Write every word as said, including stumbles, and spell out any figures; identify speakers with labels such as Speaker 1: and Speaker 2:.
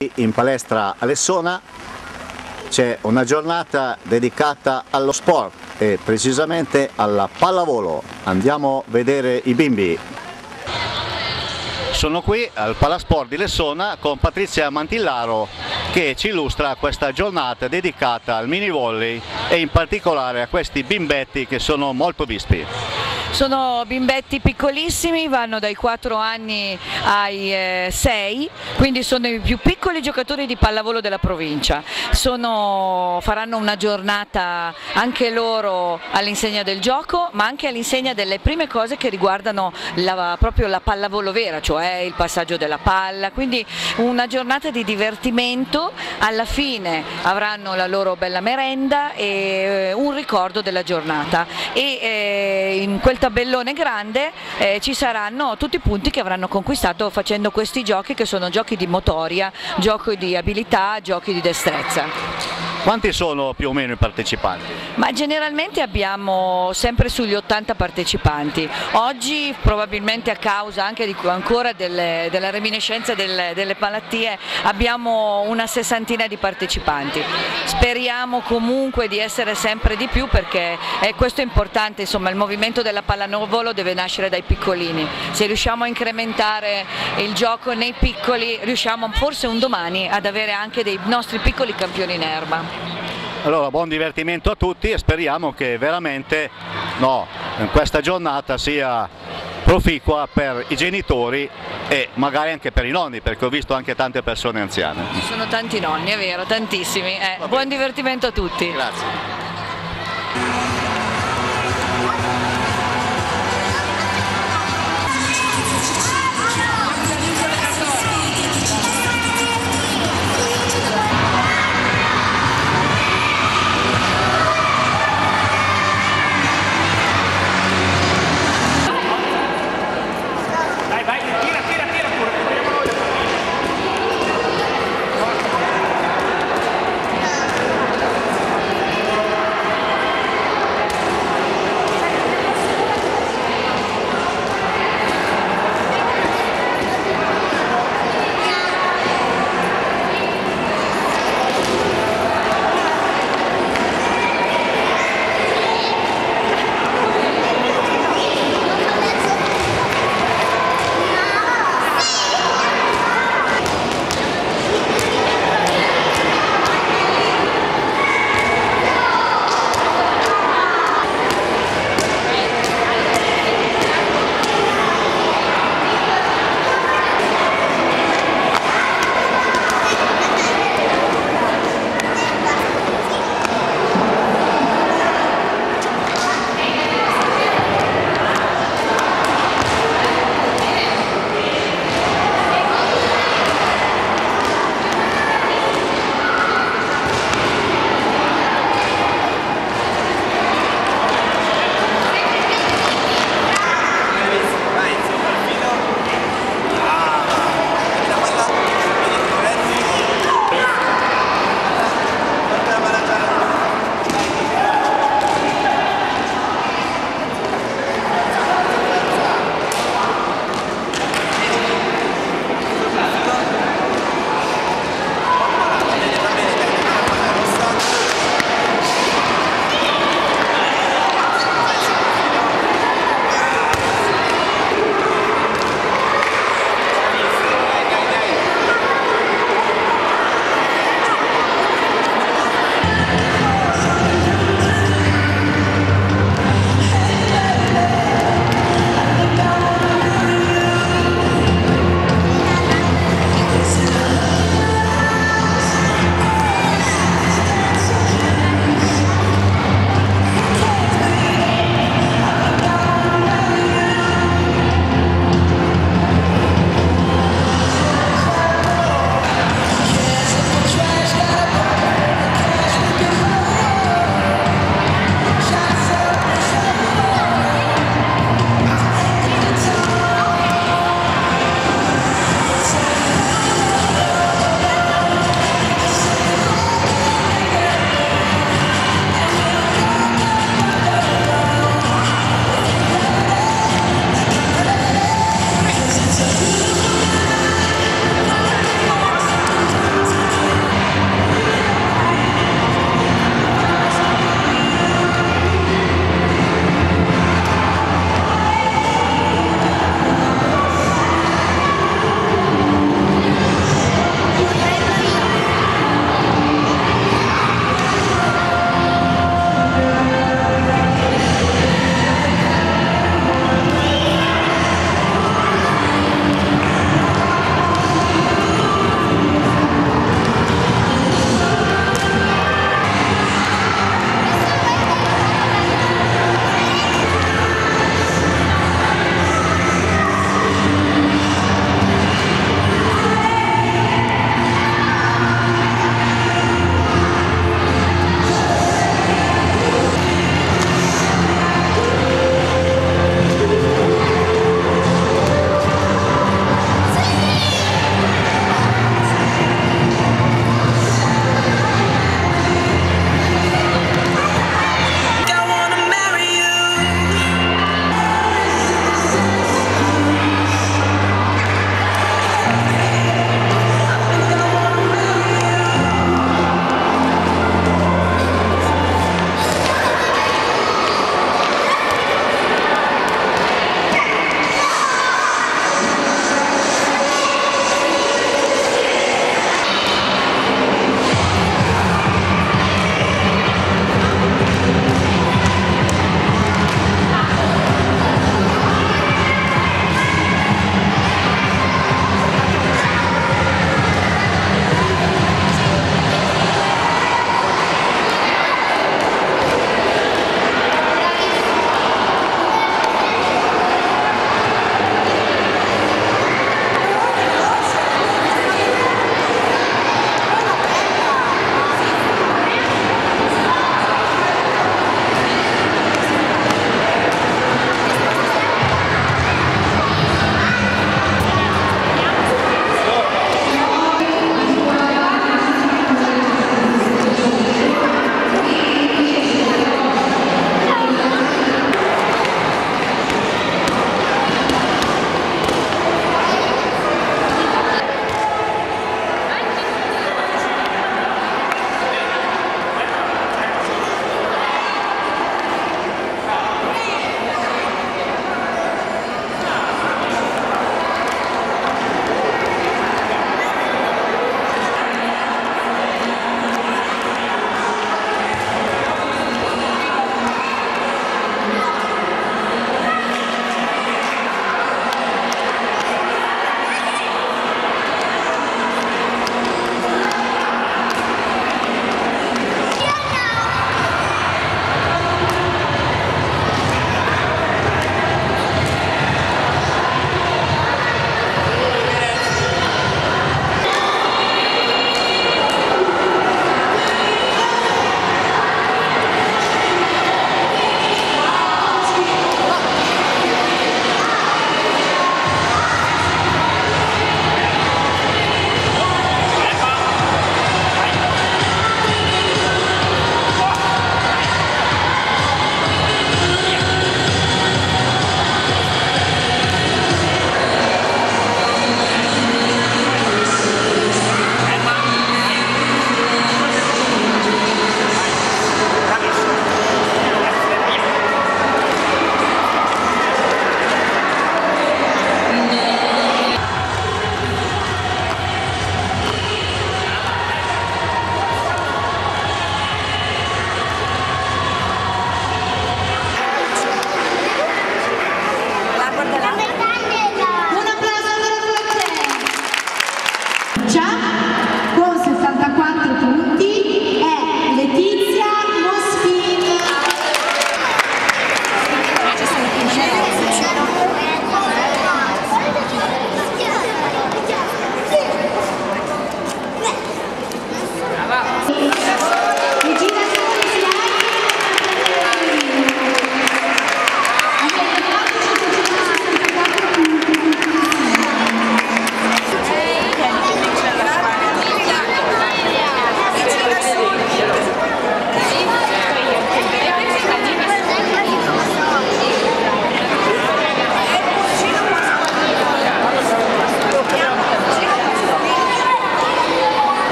Speaker 1: In palestra Alessona c'è una giornata dedicata allo sport e precisamente alla pallavolo. Andiamo a vedere i bimbi. Sono qui al Palasport di Lessona con Patrizia Mantillaro che ci illustra questa giornata dedicata al mini volley e in particolare a questi bimbetti che sono molto vispi.
Speaker 2: Sono bimbetti piccolissimi, vanno dai quattro anni ai eh, sei, quindi sono i più piccoli giocatori di pallavolo della provincia. Sono, faranno una giornata anche loro all'insegna del gioco, ma anche all'insegna delle prime cose che riguardano la, proprio la pallavolo vera, cioè il passaggio della palla, quindi una giornata di divertimento. Alla fine avranno la loro bella merenda e eh, un ricordo della giornata e eh, in quel tabellone grande eh, ci saranno tutti i punti che avranno conquistato facendo questi giochi, che sono giochi di motoria, giochi di abilità, giochi di destrezza.
Speaker 1: Quanti sono più o meno i partecipanti?
Speaker 2: Ma generalmente abbiamo sempre sugli ottanta partecipanti. Oggi probabilmente a causa anche di, ancora delle, della reminiscenza delle, delle malattie abbiamo una sessantina di partecipanti. Speriamo comunque di essere sempre di più perché eh, questo è importante, insomma il movimento della pallavolo deve nascere dai piccolini. Se riusciamo a incrementare il gioco nei piccoli riusciamo forse un domani ad avere anche dei nostri piccoli campioni in erba.
Speaker 1: Allora, buon divertimento a tutti e speriamo che veramente no, questa giornata sia proficua per i genitori e magari anche per i nonni, perché ho visto anche tante persone anziane.
Speaker 2: Ci sono tanti nonni, è vero, tantissimi. Eh, buon divertimento a tutti.
Speaker 1: Grazie.